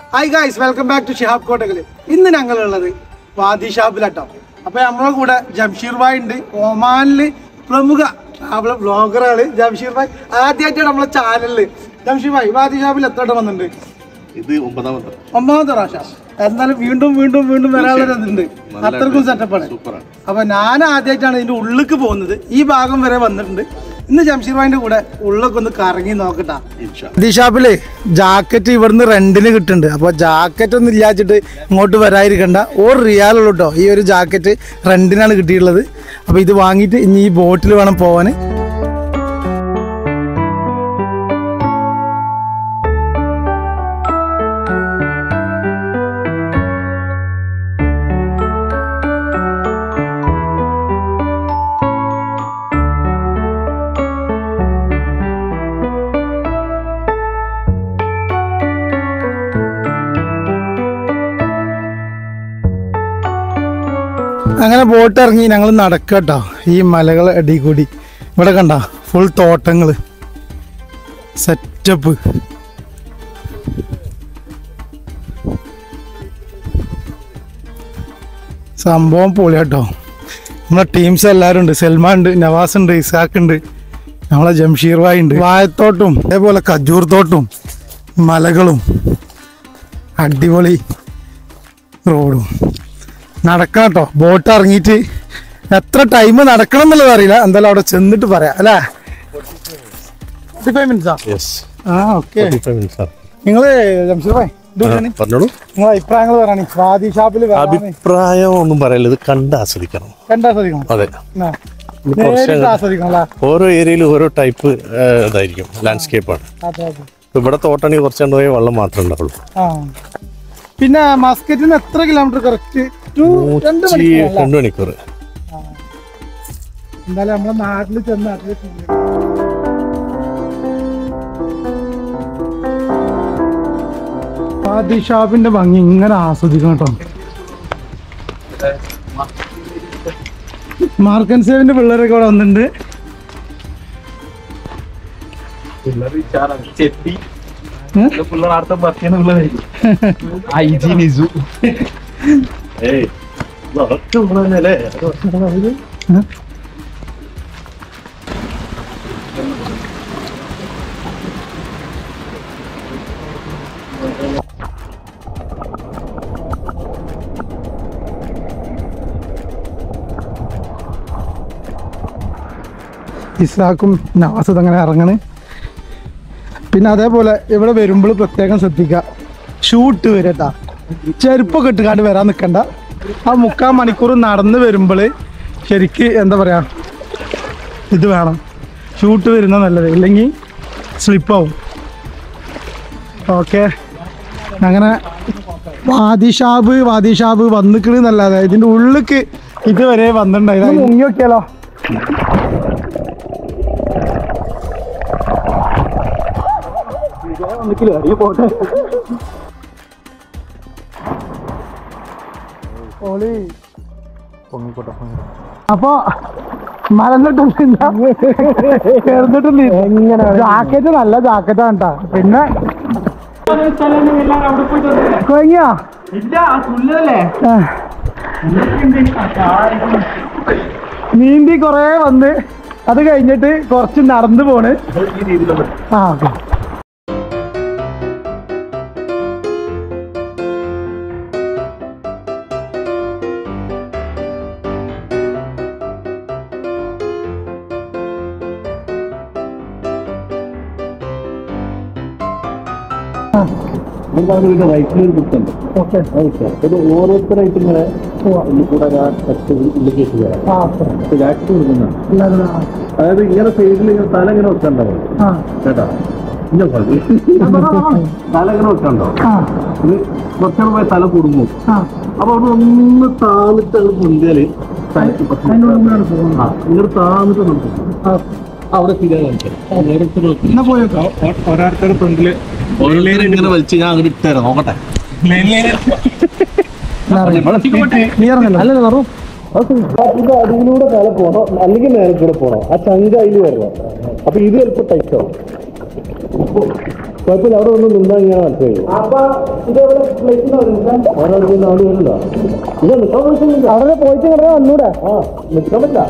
Hi guys, welcome back to Shihab Kottakkal. ഇന്ന് ഞങ്ങളുള്ളത് വാദി ഷാപ്പിലാട്ടോ. അപ്പൊ നമ്മളെ കൂടെ ജംഷീർ ഭായ് ഉണ്ട്, ഒമാനില് പ്രമുഖ ട്രാവൽ ബ്ലോഗറാണ് ജംഷീർ ഭായ്. ആദ്യമായിട്ടാണ് നമ്മളെ ചാനലില്. ജംഷീർ ഭായ്, വാദി ഷാപ്പിൽ എത്ര വട്ടം വന്നിട്ടുണ്ട്? ഇത് ഒമ്പതാമത്തെ പ്രാവശ്യം. എന്നാലും വീണ്ടും വീണ്ടും വീണ്ടും വരാനുള്ളതുണ്ട്. അത്രക്കും സെറ്റപ്പാണ്. അപ്പൊ ഞാൻ ആദ്യമായിട്ടാണ് ഇതിന്റെ ഉള്ളിലേക്ക് പോകുന്നത്. ഈ ഭാഗം വരെ വന്നിട്ടുണ്ട്. ഇന്ന് ജംഷീർ ഭായിന്റെ കൂടെ ഉള്ളൊക്കെ ഒന്ന് കറങ്ങി നോക്കട്ടാ. ഈ ഷാപ്പില് ജാക്കറ്റ് ഇവിടുന്ന് റെന്റിന് കിട്ടുന്നുണ്ട്. അപ്പൊ ജാക്കറ്റ് ഒന്നും ഇല്ലാച്ചിട്ട് ഇങ്ങോട്ട് വരാതിരിക്കണ്ട. $1 കേട്ടോ ഈ ഒരു ജാക്കറ്റ് റെന്റിനാണ് കിട്ടിയിട്ടുള്ളത്. അപ്പൊ ഇത് വാങ്ങിയിട്ട് ഇനി ഈ ബോട്ടിൽ വേണം പോവാന്. അങ്ങനെ ബോട്ട് ഇറങ്ങി ഞങ്ങൾ നടക്കട്ടോ ഈ മലകൾ അടി കൂടി. ഇവിടെ കണ്ട ഫുൾ തോട്ടങ്ങൾ, സെറ്റപ്പ്. സംഭവം പൊളി കേട്ടോ. നമ്മളെ ടീംസ് എല്ലാവരും ഉണ്ട്. സൽമാൻ ഉണ്ട്, നവാസ് ഉണ്ട്, ഇസാഖ് ഉണ്ട്, നമ്മളെ ജംഷീർ ഭായ് ഉണ്ട്. വാഴത്തോട്ടും അതേപോലെ ഖജൂർ തോട്ടും മലകളും അടിപൊളി റോഡും. നടക്കണം കേട്ടോ. ബോട്ട് ഇറങ്ങിയിട്ട് എത്ര ടൈം നടക്കണം എന്നുള്ളത് അറിയില്ല. എന്തായാലും അവിടെ ചെന്നിട്ട് പറയാം അല്ലേ. 45 മിനിറ്റ്സാ? ആ ഓക്കെ. നിങ്ങള് ജംഷീർ ഭായ് പറഞ്ഞോളൂ, നിങ്ങളെ അഭിപ്രായങ്ങൾ പറയണേ. വാദി ഷാപ്പിൽ അഭിപ്രായം ഒന്നും പറയല്ല, ഇത് കണ്ടാസ്വദിക്കണം. അതെ, ആസ്വദിക്കണം. ഓരോ ഏരിയയിലും ഓരോ ടൈപ്പ് ഇതായിരിക്കും, ലാൻഡ്സ്കേപ്പാണ്. ഇവിടെ തോട്ടാണെങ്കിൽ കുറച്ച് കൊണ്ടുപോയി വെള്ളം മാത്രമേ ഉണ്ടാവുള്ളൂ. പിന്നെ മസ്കറ്റിന് എത്ര കിലോമീറ്റർ? കറക്റ്റ് 2 മണിക്കൂർ. എന്തായാലും നമ്മളെ നാട്ടിൽ ചെന്ന് വാദി ഷാപ്പിന്റെ ഭംഗി ഇങ്ങനെ ആസ്വദിക്കണം കേട്ടോ. മാർക്കൻ സേവിന്റെ പിള്ളേരൊക്കെ ഇവിടെ വന്നിട്ടുണ്ട്. ഇസാഖും നവാസും അങ്ങനെ ഇറങ്ങണ്. പിന്നെ അതേപോലെ ഇവിടെ വരുമ്പോൾ പ്രത്യേകം ശ്രദ്ധിക്കുക, ഷൂട്ട് വരട്ടാ. ചെരുപ്പൊക്കെ ഇട്ടുകാണ്ട് വരാൻ നിൽക്കണ്ട. ആ 3/4 മണിക്കൂർ നടന്ന് വരുമ്പോൾ ശരിക്ക് എന്താ പറയുക, ഇത് വേണം, ഷൂട്ട് വരുന്നത് നല്ലത്, ഇല്ലെങ്കിൽ സ്ലിപ്പാവും. ഓക്കെ, അങ്ങനെ വാദി ഷാബ് വന്നിക്കണെന്നല്ലാതെ ഇതിൻ്റെ ഉള്ളിലേക്ക് ഇതുവരെ വന്നിട്ടുണ്ടായിരുന്നു. മുങ്ങി നോക്കിയാലോ. അപ്പൊ മലന്നിട്ടുണ്ട്, ജാക്കറ്റ് നല്ല ജാക്കറ്റാണ് കേട്ടാ. പിന്നെ നീന്തി കൊറേ വന്ന് അത് കഴിഞ്ഞിട്ട് കുറച്ച് നടന്നു പോണ്. ആ ഓക്കെ. ഓരോരുത്തരായിട്ട് ഇങ്ങനെ കൂടെ ഇൻഡിക്കേറ്റ് ചെയ്യാം. അതായത് ഇങ്ങനെ സൈഡിൽ ഇങ്ങനെ തല ഇങ്ങനെ വെക്കണ്ടാവും കേട്ടാ. തല ഇങ്ങനെ വെക്കണ്ടോ, ഇത് കുറച്ചുകൂടെ പോയി തല കുടുങ്ങും. അപ്പൊ അവിടെ ഒന്ന് താന്നിട്ട് മുന്തിയാല് ഇങ്ങനെ താന്നിട്ട് നമുക്ക് അവിടെ ശരിയാകാൻ ഓരോരുത്തരുടെ ഫ്രണ്ടില് ഇങ്ങനെ വലിച്ച് ഞാൻ അങ്ങോട്ട് ഇട്ടുതരാം. നോക്കട്ടെ. അടിയിലൂടെ തല പോണോ അല്ലെങ്കിൽ നേരെ കൂടെ പോണോ, ആ ചങ്ക അതിൽ വരണം. അപ്പൊ ഇത് ചിലപ്പോ ടൈറ്റാവും. കുഴപ്പമില്ല, അവിടെ ഒന്നും നിന്നാ ഞാൻ മനസ്സിലായി. അവിടെ വരില്ല, ഇല്ല നിൽക്കാൻ പറ്റില്ല. അവിടെ പോയിട്ട് കിടന്ന് വന്നൂടെ? ആ നിൽക്കാൻ പറ്റില്ല.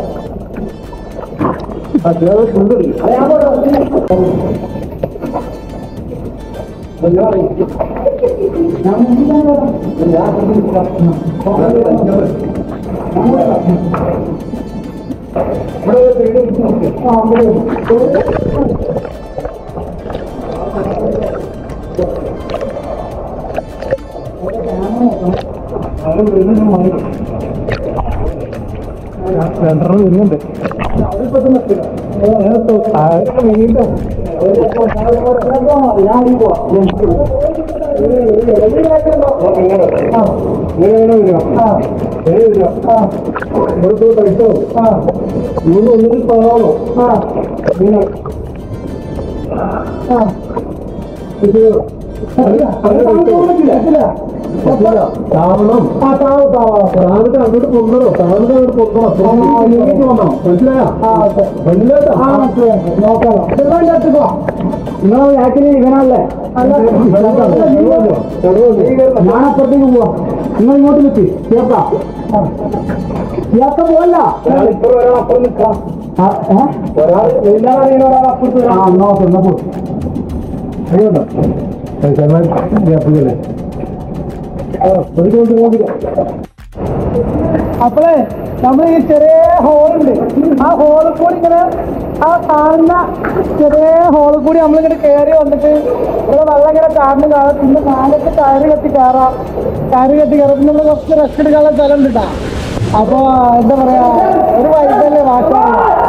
രണ്ടെണ്ണം വരുന്നുണ്ട്. ഒന്നിട്ട് പറയാമോ? താവണം, താവിട്ട് അങ്ങോട്ട് പൊങ്ങണോ, താവിട്ട് അങ്ങോട്ട് പൊങ്ങണം, ഇങ്ങോട്ട് വന്നോ, മനസ്സിലായോ? നിങ്ങൾ ആക്ച്വലി ഇവനല്ലേ, ഞാൻ അപ്പുറത്തേക്ക് പോവാ, നിങ്ങൾ ഇങ്ങോട്ട് നിൽക്കി ചേർത്താ ചേർത്ത പോവല്ല. അപ്പുറം നിൽക്കാം, ഒരാൾ എല്ലാം അറിയുന്ന ഒരാൾ അപ്പുറത്ത്. ആ എന്നാ എന്നാ പോ അറിയുണ്ടോ ഗ്യാപ്പില്ലേ. അപ്പോഴേ നമ്മൾ ഈ ചെറിയ ഹോളുണ്ട്, ആ ഹോളിൽ കൂടി ഇങ്ങനെ ആ കാണുന്ന ചെറിയ ഹോളിൽ കൂടി നമ്മളിങ്ങനെ കയറി വന്നിട്ട് ഇവിടെ വെള്ളം ഇങ്ങനെ കാണുന്ന കാണാം. പിന്നെ നാലൊക്കെ കയറി കെട്ടി കയറാം, പിന്നെ നമ്മൾ കുറച്ച് റെസ്റ്റ് എടുക്കാനുള്ള സ്ഥലം ഉണ്ട് കേട്ടോ. അപ്പോൾ എന്താ പറയാ, ഒരു വൈബല്ലേ വാക്കാ.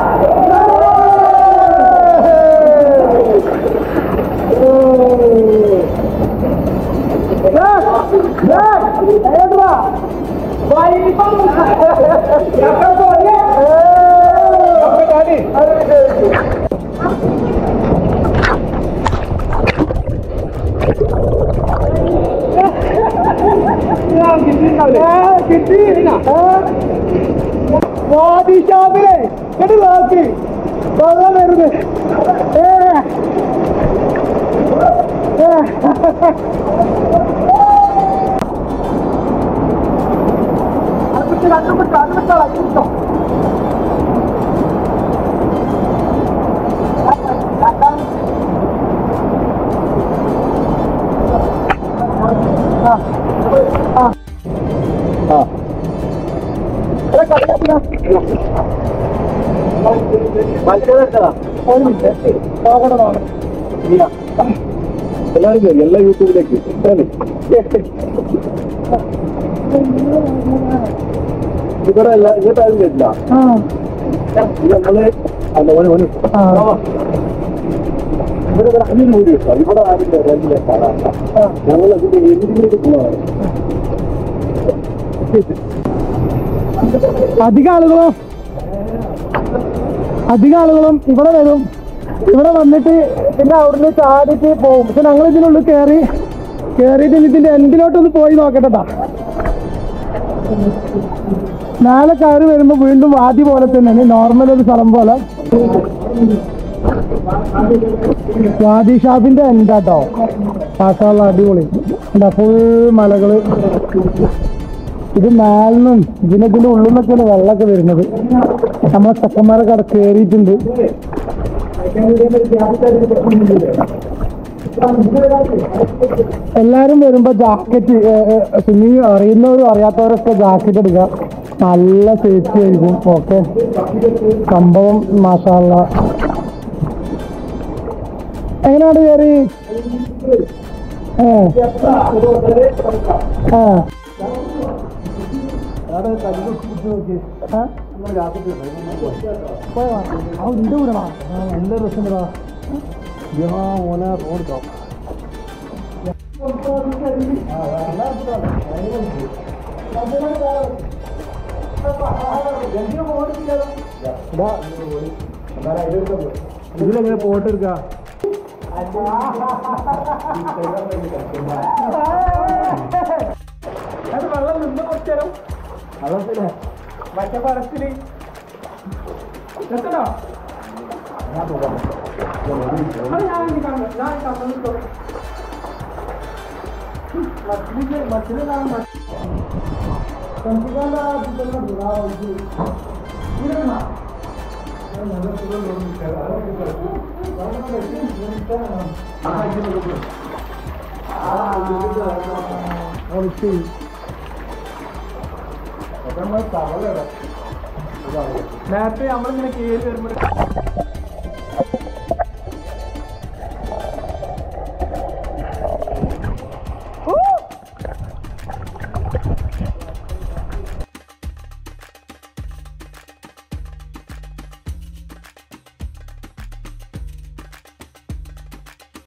വാദിഷാപ്പിലെ കേട്ട് നോക്കി വെള്ളം വരുന്നത്. എല്ലാവരും കയറി, എല്ലാ യൂട്യൂബിലേക്ക് ഇവിടെ എല്ലാ ഇങ്ങോട്ട് ആരും കേട്ടില്ല. നമ്മള് അല്ല ഓന് ഇവിടെ അഞ്ചിന് കൂടി കിട്ടാം. ഇവിടെ ആരും കയറില്ല, ഞങ്ങൾ അതിന്റെ എന്തിലേക്ക് പോവാണ്. അധികം ആളുകളും ഇവിടെ വരും, ഇവിടെ വന്നിട്ട് പിന്നെ അവിടുന്ന് ചാടിയിട്ട് പോകും. പക്ഷെ ഞങ്ങൾ ഇതിനുള്ളിൽ കയറിയിട്ട് ഇതിന്റെ എൻഡിലോട്ടൊന്ന് പോയി നോക്കട്ടെട്ടാ. നാളെ കയറി വരുമ്പോ വീണ്ടും വാദി പോലെ തന്നെയാണ്, നോർമൽ ഒരു സ്ഥലം പോലെ. വാദി ഷാപ്പിന്റെ എൻഡാട്ടോ, മാഷാഅല്ലാഹ് അടിപൊളി. ഫുൾ മലകള്, ഇത് മേലിനും ഇതിന്റെ ഉള്ളിൽ നിന്നൊക്കെയാണ് വെള്ളമൊക്കെ വരുന്നത്. നമ്മളെ ചെക്കന്മാരൊക്കെ അവിടെ കയറിയിട്ടുണ്ട്. എല്ലാരും വരുമ്പോ ജാക്കറ്റ്, സ്വിമ്മിങ് അറിയുന്നവരും അറിയാത്തവരൊക്കെ ജാക്കറ്റ് എടുക്കുക, നല്ല സേഫ്റ്റി ആയിരിക്കും. ഓക്കെ, സംഭവം മാഷാഅല്ലാഹ്. എങ്ങനെയാണ് കയറി? ഉണ്ട് കൂടെ നല്ല രസമുണ്ടാ മോനെ ഓടിക്കാം. ഇതിലെങ്ങനെ ഫോട്ടോ എടുക്കാം? അത് വെള്ളം നിന്ന് കുറച്ചേരം വെള്ളത്തില് മറ്റേ പടത്തില് എത്തണോ? നേരത്തെ നമ്മളിങ്ങനെ കയറി വരുമ്പോൾ